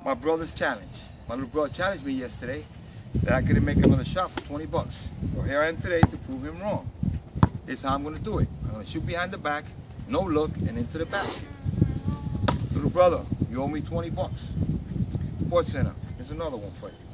my brother's challenge. My little brother challenged me yesterday that I couldn't make another shot for 20 bucks. So here I am today to prove him wrong. Here's how I'm gonna do it. I'm gonna shoot behind the back, no look, and into the basket. Little brother, you owe me 20 bucks. Sports Center, here's another one for you.